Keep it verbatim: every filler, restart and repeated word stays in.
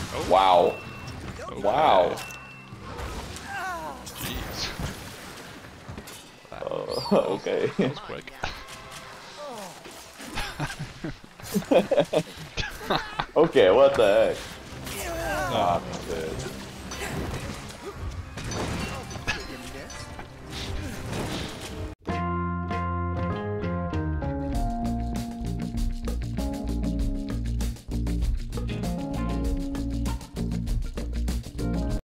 Oh. Wow. Okay. Wow. Jeez. That Uh, was, okay. that was quick. Okay, what the heck? Oh. Ah, shit.